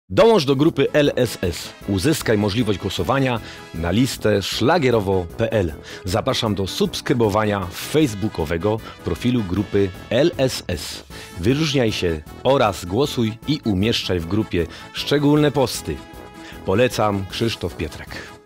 Dołącz do grupy LSS. Uzyskaj możliwość głosowania na listę szlagierowo.pl. Zapraszam do subskrybowania facebookowego profilu grupy LSS. Wyróżniaj się oraz głosuj i umieszczaj w grupie szczególne posty. Polecam, Krzysztof Pietrek.